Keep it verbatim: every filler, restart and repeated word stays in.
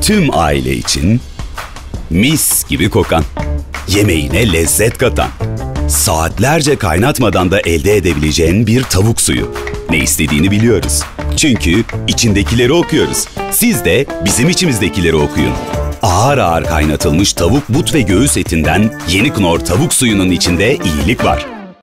tüm aile için mis gibi kokan, yemeğine lezzet katan, saatlerce kaynatmadan da elde edebileceğin bir tavuk suyu. Ne istediğini biliyoruz. Çünkü içindekileri okuyoruz. Siz de bizim içimizdekileri okuyun. Ağır ağır kaynatılmış tavuk but ve göğüs etinden Yeni Knorr tavuk suyunun içinde iyilik var.